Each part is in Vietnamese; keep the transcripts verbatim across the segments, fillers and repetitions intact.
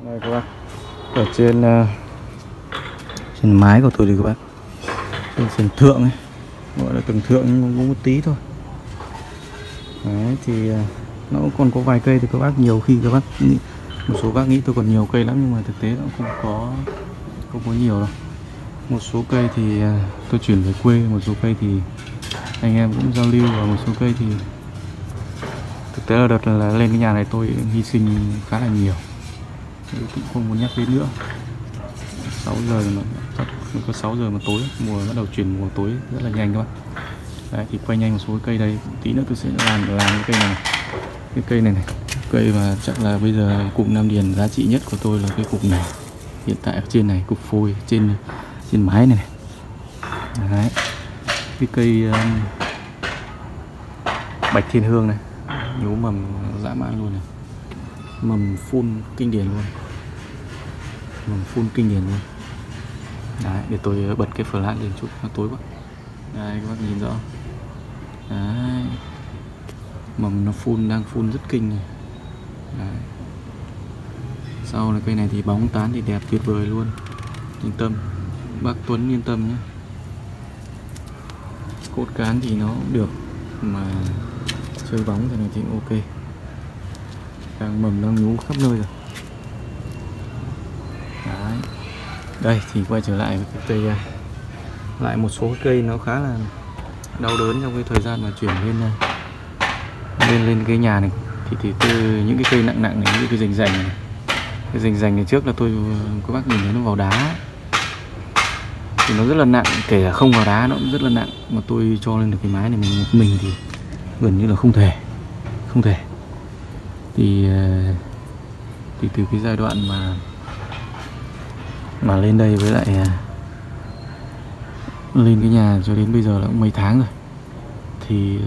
Đây các bác, ở trên uh, trên mái của tôi thì các bác, trên sườn thượng ấy, gọi là tầng thượng nhưng cũng một tí thôi. Đấy thì uh, nó cũng còn có vài cây thì các bác, nhiều khi các bác nghĩ, một số bác nghĩ tôi còn nhiều cây lắm nhưng mà thực tế nó cũng không có không có nhiều đâu. Một số cây thì uh, tôi chuyển về quê, một số cây thì anh em cũng giao lưu, và một số cây thì thực tế là đợt là lên cái nhà này tôi hy sinh khá là nhiều. Tôi cũng không muốn nhắc đến nữa. Sáu giờ mà chắc có sáu giờ mà tối, mùa bắt đầu chuyển mùa tối rất là nhanh các bạn. Đấy thì quay nhanh một số cây đây, tí nữa tôi sẽ làm làm cái cây này, cái cây này này, cây mà chắc là bây giờ cụm Nam Điền giá trị nhất của tôi là cái cục này. Hiện tại ở trên này, cục phôi trên trên mái này, này. Đấy. Cái cây um, Bạch Thiên Hương này, nhú mầm dã man luôn này, mầm full kinh điển luôn, mầm full kinh điển luôn. Đấy, để tôi bật cái flash lên chút, nó tối quá. Đây các bác nhìn rõ. Đấy, mầm nó full, đang full rất kinh này. Đấy. Sau là cây này thì bóng tán thì đẹp tuyệt vời luôn, yên tâm, bác Tuấn yên tâm nhé. Cốt cán thì nó cũng được, mà chơi bóng thì này thì ok. Đang mầm đang nhú khắp nơi rồi. Đấy. Đây thì quay trở lại với cái cây, lại một số cây nó khá là đau đớn trong cái thời gian mà chuyển lên lên lên cái nhà này. Thì thì từ những cái cây nặng nặng này, những cái rành rành này, cái rành rành này trước là tôi, các bác nhìn thấy nó vào đá thì nó rất là nặng, kể cả không vào đá nó cũng rất là nặng, mà tôi cho lên được cái mái này mình một mình thì gần như là không thể không thể thì thì từ cái giai đoạn mà mà lên đây với lại lên cái nhà cho đến bây giờ là cũng mấy tháng rồi, thì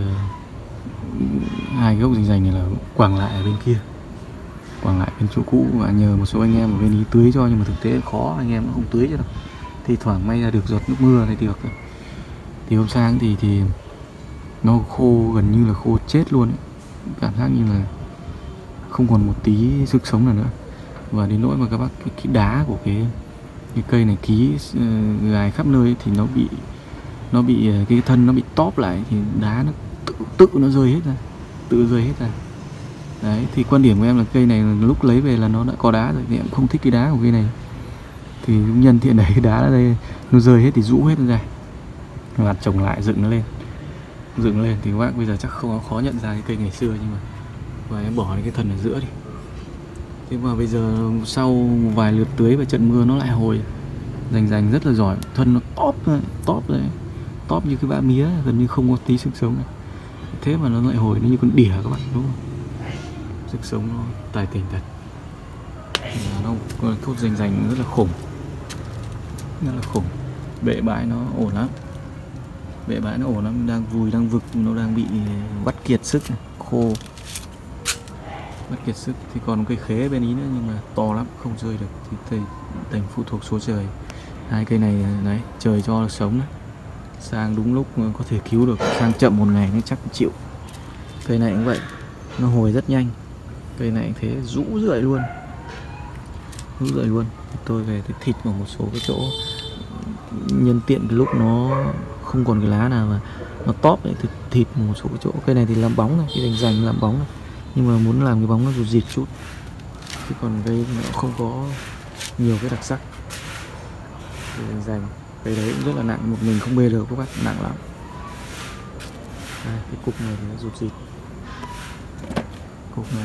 hai gốc rành rành này là quàng lại ở bên kia, quàng lại bên chỗ cũ, và nhờ một số anh em ở bên ý tưới cho, nhưng mà thực tế khó, anh em nó không tưới cho đâu, thì thoảng may ra được giọt nước mưa này được. Thì hôm sáng thì thì nó khô, gần như là khô chết luôn ấy. Cảm giác như là không còn một tí sức sống nào nữa. Và đến nỗi mà các bác, cái, cái đá của cái cái cây này ký uh, gài khắp nơi ấy, thì nó bị nó bị cái thân nó bị tóp lại, thì đá nó tự, tự nó rơi hết ra, tự rơi hết ra. Đấy thì quan điểm của em là cây này là lúc lấy về là nó đã có đá rồi, thì em không thích cái đá của cây này, thì nhân tiện đấy cái đá ở đây nó rơi hết thì rũ hết ra, mặt trồng lại dựng nó lên, dựng lên thì các bác bây giờ chắc không khó nhận ra cái cây ngày xưa, nhưng mà và em bỏ cái thân ở giữa đi. Thế mà bây giờ sau một vài lượt tưới và trận mưa nó lại hồi, rành rành rất là giỏi, thân nó tóp tóp đấy, tóp như cái bã mía, gần như không có tí sức sống này. Thế mà nó lại hồi, nó như con đỉa các bạn, đúng không? Sức sống nó tài tình thật. Nó thuốc rành rành rất là khủng, rất là khủng. Bệ bãi nó ổn lắm, bệ bãi nó ổn lắm, đang vùi đang vực, nó đang bị vắt kiệt sức này, khô, vắt kiệt sức. Thì còn cây khế bên ý nữa nhưng mà to lắm, không rơi được, thì thầy thành phụ thuộc số trời. Hai cây này đấy, trời cho được sống đấy, sang đúng lúc có thể cứu được, sang chậm một ngày nó chắc chịu. Cây này cũng vậy, nó hồi rất nhanh, cây này thế rũ rượi luôn, rũ rượi luôn. Tôi về tôi thịt vào một số cái chỗ, nhân tiện cái lúc nó không còn cái lá nào mà nó tóp đấy, thì thịt một số cái chỗ. Cây này thì làm bóng này, cái rành rành làm bóng này, nhưng mà muốn làm cái bóng nó rụt rịt chút, chứ còn cây nó không có nhiều cái đặc sắc. Cây rành rành, cây đấy cũng rất là nặng, một mình không bê được các bác, nặng lắm. Đây, cái cục này thì nó rụt rịt, cục này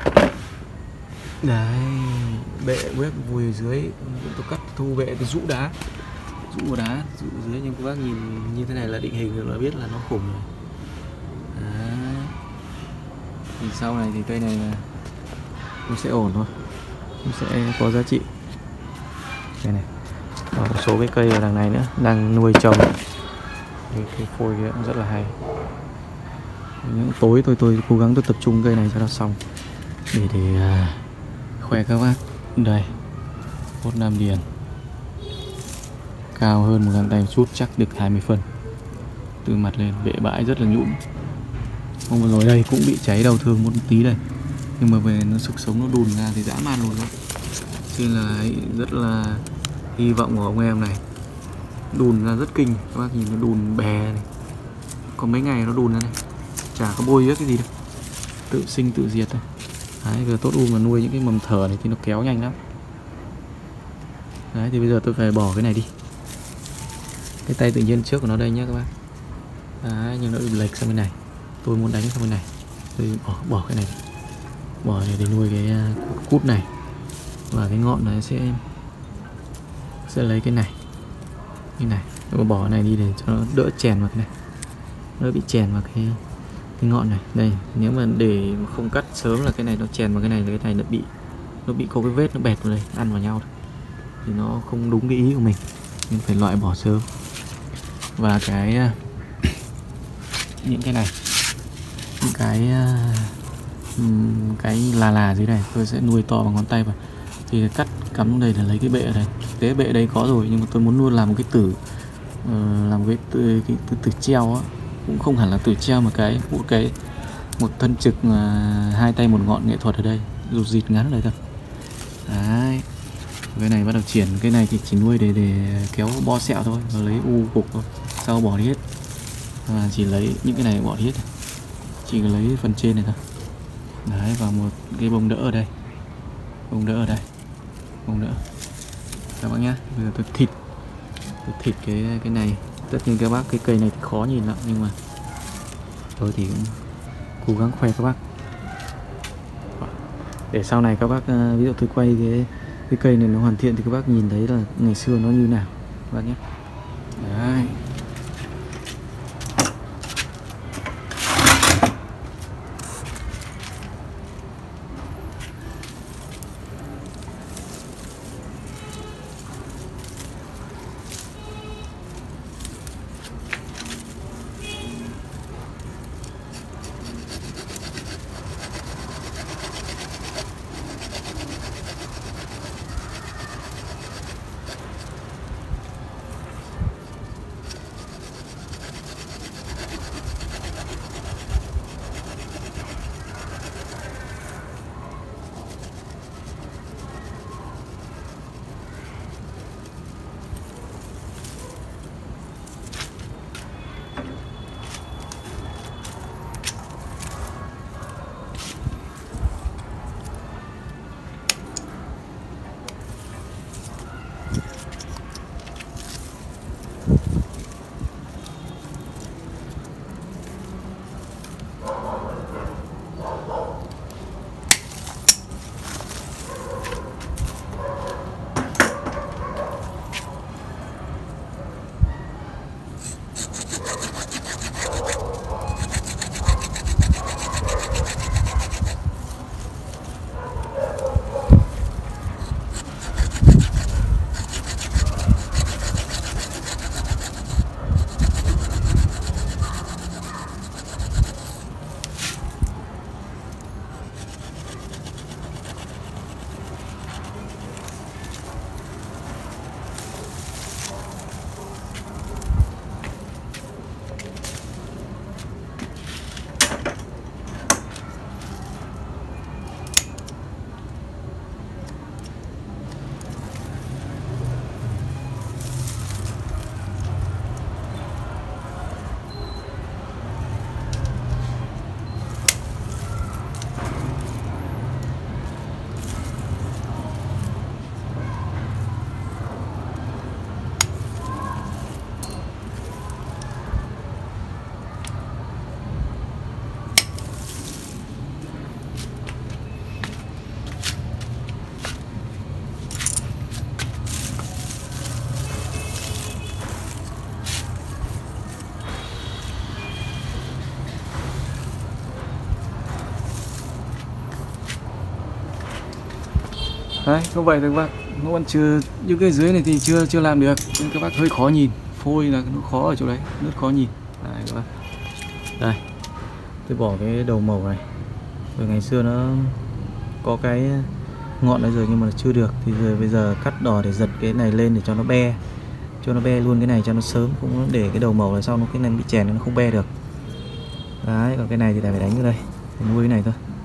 đấy, bệ quét vùi ở dưới, tôi cắt thu bệ tôi rũ đá, rũ vào đá, rũ dưới, nhưng các bác nhìn như thế này là định hình rồi, là biết là nó khủng rồi. Đấy. Thì sau này thì cây này là nó sẽ ổn thôi, nó sẽ có giá trị. Đây này, và một số cái cây ở đằng này nữa đang nuôi trồng, cái, cái phôi kia cũng rất là hay. Những tối tôi tôi cố gắng tôi tập trung cây này cho nó xong, để để uh, khoe các bác. Đây, cốt Nam Điền cao hơn một găng tay một chút, chắc được hai mươi phân. Từ mặt lên bệ bãi rất là nhũn. Hôm vừa rồi đây cũng bị cháy đầu thương một tí đây, nhưng mà về nó sức sống nó đùn ra thì dã man luôn đó. xin là ấy, rất là hy vọng của ông em này. Đùn ra rất kinh, các bác nhìn nó đùn bè này. Có mấy ngày nó đùn ra này, chả có bôi biết cái gì đâu, tự sinh tự diệt thôi. Đấy, giờ tốt u mà nuôi những cái mầm thở này thì nó kéo nhanh lắm. Đấy, thì bây giờ tôi phải bỏ cái này đi. Cái tay tự nhiên trước của nó đây nhé các bác. Đấy, nhưng nó bị lệch sang bên này. Tôi muốn đánh sang bên này. Tôi bỏ, bỏ cái này đi. Bỏ này để nuôi cái cút này. Và cái ngọn này sẽ sẽ lấy cái này. Cái này. Tôi bỏ cái này đi để cho nó đỡ chèn vào cái này. Đỡ bị chèn vào cái cái ngọn này. Đây, nếu mà để mà không cắt sớm là cái này nó chèn vào cái này, là cái này nó bị nó bị có cái vết nó bẹt vào đây, ăn vào nhau thôi. Thì nó không đúng cái ý của mình, nên phải loại bỏ sớm. Và cái những cái này, những cái cái là là dưới này tôi sẽ nuôi to bằng ngón tay vào, thì cắt cắm xuống đây để lấy cái bệ ở đây. Thực tế bệ đây có rồi, nhưng mà tôi muốn luôn làm một cái tử, uh, làm cái tử, cái tử, tử treo á, cũng không hẳn là tử treo mà cái một cái một thân trực uh, hai tay một ngọn nghệ thuật ở đây, rụt rịt ngắn ở đây thôi. Đấy, cái này bắt đầu triển. Cái này thì chỉ nuôi để để kéo bo sẹo thôi, và lấy u cục thôi, sau bỏ đi hết. Và chỉ lấy những cái này bỏ đi hết, chỉ lấy phần trên này thôi. Đấy, và một cái bông đỡ ở đây, bông đỡ ở đây, bông đỡ các bác nhá. Bây giờ tôi thịt tôi thịt cái cái này. Tất nhiên các bác, cái cây này thì khó nhìn lắm, nhưng mà tôi thì cũng cố gắng khoe các bác để sau này các bác, ví dụ tôi quay cái cái cây này nó hoàn thiện thì các bác nhìn thấy là ngày xưa nó như nào các bác nhé. Đấy. Đấy, không vậy các bác, nó còn chưa, những cái dưới này thì chưa chưa làm được, nên các bác hơi khó nhìn. Phôi là nó khó ở chỗ đấy, rất khó nhìn. Đấy các bác. Đây, tôi bỏ cái đầu màu này. Rồi ngày xưa nó có cái ngọn đấy rồi nhưng mà chưa được, thì rồi bây giờ cắt đỏ để giật cái này lên để cho nó be, cho nó be luôn cái này cho nó sớm, cũng để cái đầu màu này sau nó cái này bị chèn nó không be được. Đấy, còn cái này thì phải đánh ở đây, phải nuôi cái này thôi.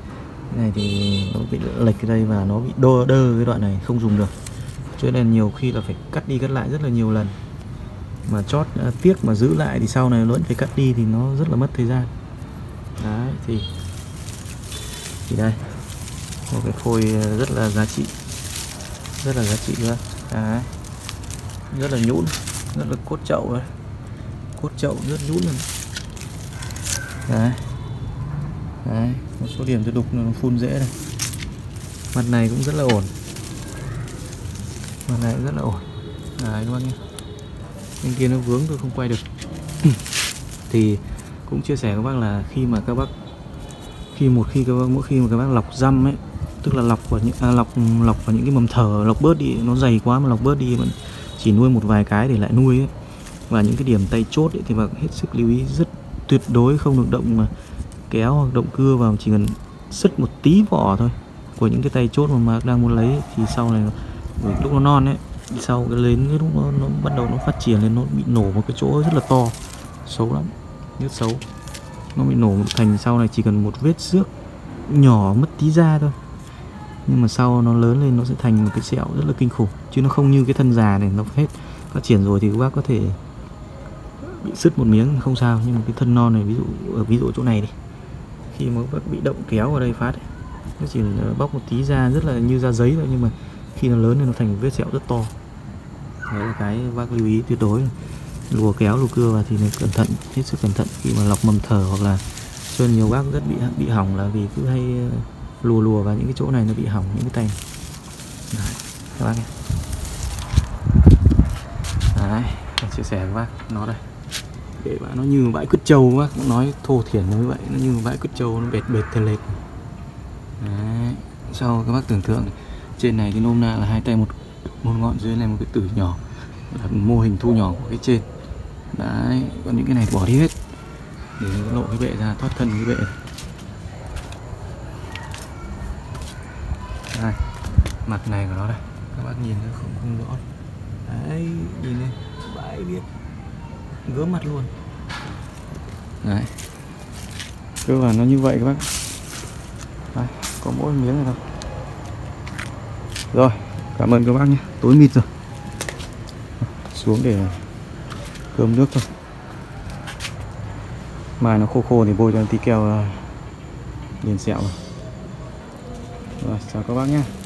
Cái này thì nó bị lệch cái đây và nó bị đơ đơ cái đoạn này không dùng được, cho nên nhiều khi là phải cắt đi cắt lại rất là nhiều lần. Mà chót à, tiếc mà giữ lại thì sau này vẫn phải cắt đi thì nó rất là mất thời gian. Đấy thì thì đây một cái phôi rất là giá trị, rất là giá trị nữa. Đấy, rất là nhũn, rất là cốt chậu đấy, cốt chậu rất nhũn luôn. Đấy. Đấy, một số điểm tôi đục nó phun dễ này. Mặt này cũng rất là ổn, mặt này cũng rất là ổn. Đấy các bác nhé. Bên kia nó vướng tôi không quay được. Thì cũng chia sẻ các bác là khi mà các bác khi một khi các bác mỗi khi mà các bác lọc răm ấy, tức là lọc vào những à, lọc lọc vào những cái mầm thở, lọc bớt đi, nó dày quá mà lọc bớt đi, mà chỉ nuôi một vài cái để lại nuôi ấy. Và những cái điểm tay chốt ấy, thì bác hết sức lưu ý, rất tuyệt đối không được động mà kéo hoặc động cưa vào, chỉ cần sứt một tí vỏ thôi của những cái tay chốt mà bác đang muốn lấy ấy, thì sau này lúc nó non ấy, sau cái lên cái lúc nó, nó bắt đầu nó phát triển lên, nó bị nổ một cái chỗ rất là to, xấu lắm, rất xấu. Nó bị nổ thành sau này chỉ cần một vết xước nhỏ mất tí da thôi, nhưng mà sau nó lớn lên nó sẽ thành một cái sẹo rất là kinh khủng, chứ nó không như cái thân già này nó hết phát triển rồi thì các bác có thể bị sứt một miếng không sao, nhưng mà cái thân non này, ví dụ ở ví dụ chỗ này đi, khi mà các bác bị động kéo vào đây phát ấy, nó chỉ bóc một tí da rất là như da giấy thôi, nhưng mà khi nó lớn lên nó thành một vết sẹo rất to. Đấy là cái bác lưu ý tuyệt đối. Lùa kéo lùa cưa vào thì nên cẩn thận, hết sức cẩn thận khi mà lọc mầm thở, hoặc là cho nên nhiều bác rất bị bị hỏng là vì cứ hay lùa lùa vào những cái chỗ này, nó bị hỏng những cái tay. Đấy, các bác nhé. Đấy, chia sẻ với bác nó đây. Để bạn nó như bãi cứt trâu, bác cũng nói thô thiển như vậy, nó như bãi cứt trâu, nó bệt bệt thề lệt. Đấy, sau các bác tưởng tượng này, trên này cái nôm na là hai tay một một ngọn, dưới này một cái tử nhỏ, là mô hình thu nhỏ của cái trên. Đấy, còn những cái này bỏ đi hết để lộ cái bệ ra, thoát thân cái bệ. Đây, mặt này của nó đây, các bác nhìn nó không không rõ. Đấy, nhìn này, bãi biết gớm mặt luôn. Đấy, cơ bản nó như vậy các bác. Đấy, có mỗi miếng này thôi. Rồi, cảm ơn các bác nhé. Tối mịt rồi, xuống để cơm nước thôi. Mai nó khô khô thì bôi cho tí keo liền sẹo rồi. Rồi, chào các bác nhé.